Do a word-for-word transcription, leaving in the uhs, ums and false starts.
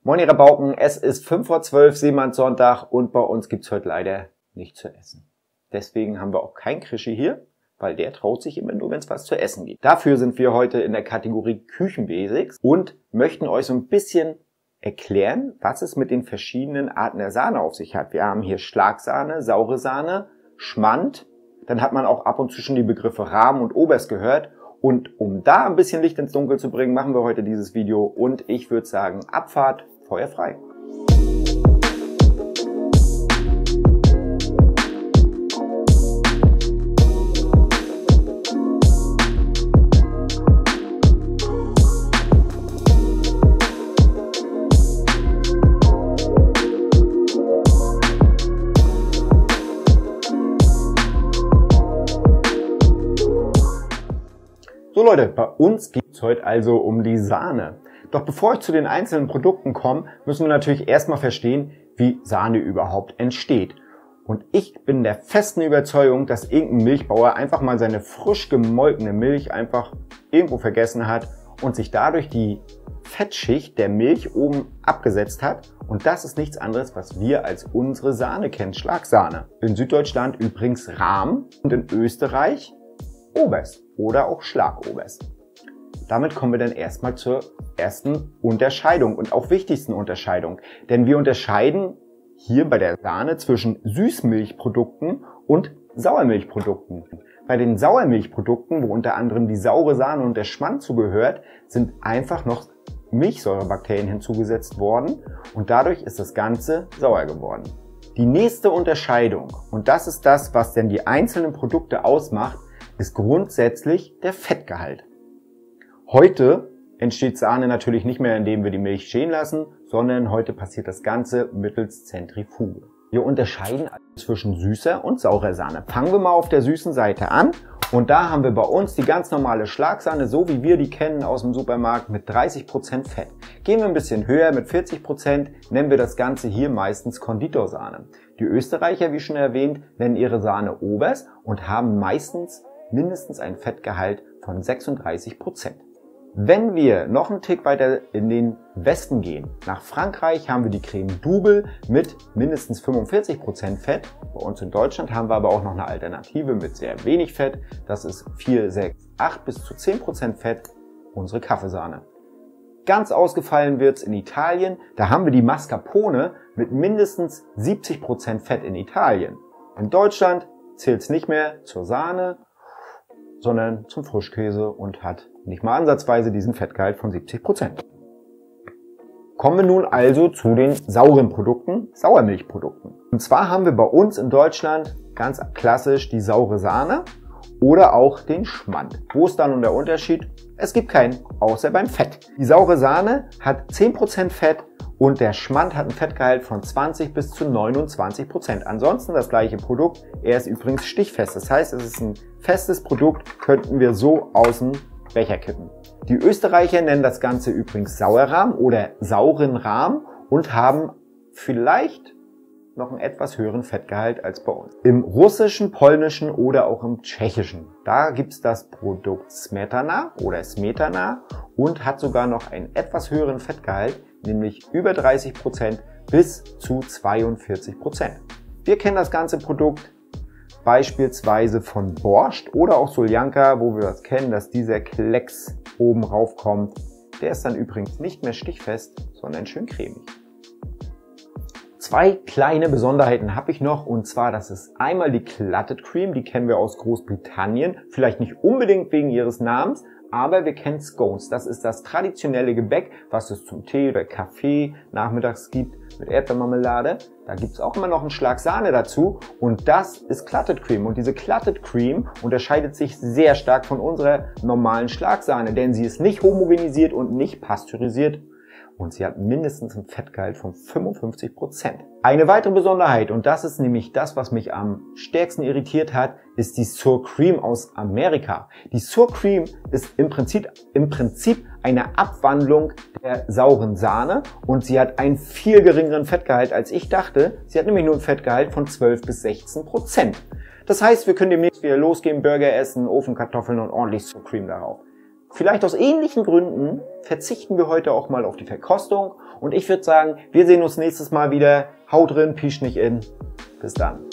Moin ihr Rabauken, es ist fünf vor zwölf, Seemannssonntag und bei uns gibt's heute leider nichts zu essen. Deswegen haben wir auch kein Krischi hier, weil der traut sich immer nur, wenn es was zu essen gibt. Dafür sind wir heute in der Kategorie Küchenbasics und möchten euch so ein bisschen erklären, was es mit den verschiedenen Arten der Sahne auf sich hat. Wir haben hier Schlagsahne, saure Sahne, Schmand, dann hat man auch ab und zu schon die Begriffe Rahm und Oberst gehört. Und um da ein bisschen Licht ins Dunkel zu bringen, machen wir heute dieses Video und ich würde sagen, Abfahrt, Feuer frei. So Leute, bei uns geht es heute also um die Sahne. Doch bevor ich zu den einzelnen Produkten komme, müssen wir natürlich erstmal verstehen, wie Sahne überhaupt entsteht. Und ich bin der festen Überzeugung, dass irgendein Milchbauer einfach mal seine frisch gemolkene Milch einfach irgendwo vergessen hat und sich dadurch die Fettschicht der Milch oben abgesetzt hat. Und das ist nichts anderes, was wir als unsere Sahne kennen, Schlagsahne. In Süddeutschland übrigens Rahm und in Österreich Oberst oder auch Schlagoberst. Damit kommen wir dann erstmal zur ersten Unterscheidung und auch wichtigsten Unterscheidung. Denn wir unterscheiden hier bei der Sahne zwischen Süßmilchprodukten und Sauermilchprodukten. Bei den Sauermilchprodukten, wo unter anderem die saure Sahne und der Schmand zugehört, sind einfach noch Milchsäurebakterien hinzugesetzt worden und dadurch ist das Ganze sauer geworden. Die nächste Unterscheidung, und das ist das, was denn die einzelnen Produkte ausmacht, ist grundsätzlich der Fettgehalt. Heute entsteht Sahne natürlich nicht mehr, indem wir die Milch stehen lassen, sondern heute passiert das Ganze mittels Zentrifuge. Wir unterscheiden also zwischen süßer und saurer Sahne. Fangen wir mal auf der süßen Seite an und da haben wir bei uns die ganz normale Schlagsahne, so wie wir die kennen aus dem Supermarkt, mit dreißig Prozent Fett. Gehen wir ein bisschen höher mit vierzig Prozent, nennen wir das Ganze hier meistens Konditorsahne. Die Österreicher, wie schon erwähnt, nennen ihre Sahne Oberst und haben meistens mindestens ein Fettgehalt von sechsunddreißig Prozent. Wenn wir noch einen Tick weiter in den Westen gehen, nach Frankreich haben wir die Creme Double mit mindestens fünfundvierzig Prozent Fett. Bei uns in Deutschland haben wir aber auch noch eine Alternative mit sehr wenig Fett. Das ist vier, sechs, acht bis zu zehn Prozent Fett, unsere Kaffeesahne. Ganz ausgefallen wird's in Italien. Da haben wir die Mascarpone mit mindestens siebzig Prozent Fett in Italien. In Deutschland zählt's nicht mehr zur Sahne, sondern zum Frischkäse und hat nicht mal ansatzweise diesen Fettgehalt von siebzig Prozent. Kommen wir nun also zu den sauren Produkten, Sauermilchprodukten. Und zwar haben wir bei uns in Deutschland ganz klassisch die saure Sahne oder auch den Schmand. Wo ist dann nun der Unterschied? Es gibt keinen, außer beim Fett. Die saure Sahne hat zehn Prozent Fett und der Schmand hat einen Fettgehalt von zwanzig bis zu neunundzwanzig Prozent. Ansonsten das gleiche Produkt, er ist übrigens stichfest. Das heißt, es ist ein festes Produkt, könnten wir so aus dem Becher kippen. Die Österreicher nennen das Ganze übrigens Sauerrahm oder sauren Rahm und haben vielleicht noch einen etwas höheren Fettgehalt als bei uns. Im russischen, polnischen oder auch im tschechischen, da gibt es das Produkt Smetana oder Smetana und hat sogar noch einen etwas höheren Fettgehalt, nämlich über dreißig Prozent bis zu zweiundvierzig Prozent. Wir kennen das ganze Produkt beispielsweise von Borscht oder auch Soljanka, wo wir das kennen, dass dieser Klecks oben raufkommt. Der ist dann übrigens nicht mehr stichfest, sondern schön cremig. Zwei kleine Besonderheiten habe ich noch und zwar, das ist einmal die Clotted Cream, die kennen wir aus Großbritannien, vielleicht nicht unbedingt wegen ihres Namens, aber wir kennen Scones. Das ist das traditionelle Gebäck, was es zum Tee oder Kaffee nachmittags gibt mit Erdbeermarmelade. Da gibt es auch immer noch einen Schlag Sahne dazu und das ist Clotted Cream. Und diese Clotted Cream unterscheidet sich sehr stark von unserer normalen Schlagsahne, denn sie ist nicht homogenisiert und nicht pasteurisiert. Und sie hat mindestens einen Fettgehalt von fünfundfünfzig Prozent. Eine weitere Besonderheit, und das ist nämlich das, was mich am stärksten irritiert hat, ist die Sour Cream aus Amerika. Die Sour Cream ist im Prinzip, im Prinzip eine Abwandlung der sauren Sahne und sie hat einen viel geringeren Fettgehalt als ich dachte. Sie hat nämlich nur einen Fettgehalt von zwölf bis sechzehn Prozent. Das heißt, wir können demnächst wieder losgehen, Burger essen, Ofenkartoffeln und ordentlich Sour Cream darauf. Vielleicht aus ähnlichen Gründen verzichten wir heute auch mal auf die Verkostung Und ich würde sagen, wir sehen uns nächstes Mal wieder. Haut drin, pisch nicht in. Bis dann.